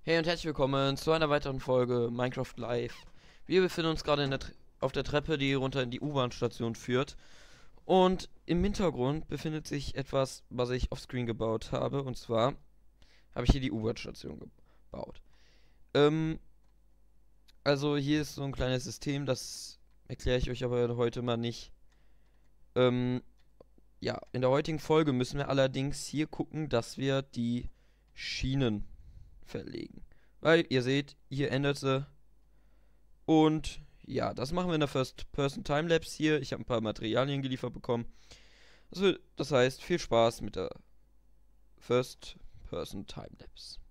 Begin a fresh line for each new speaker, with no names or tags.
Hey und herzlich willkommen zu einer weiteren Folge Minecraft Live. Wir befinden uns gerade auf der Treppe, die runter in die U-Bahn-Station führt. Und im Hintergrund befindet sich etwas, was ich offscreen gebaut habe. Und zwar habe ich hier die U-Bahn-Station gebaut. Ähm, also hier ist so ein kleines System, das erkläre ich euch aber heute mal nicht. Ähm, ja, in der heutigen Folge müssen wir allerdings hier gucken, dass wir die Schienen verlegen. Weil ihr seht, hier ändert sie. Und ja, das machen wir in der First-Person-Timelapse hier. Ich habe ein paar Materialien geliefert bekommen. Das heißt, viel Spaß mit der First-Person-Timelapse.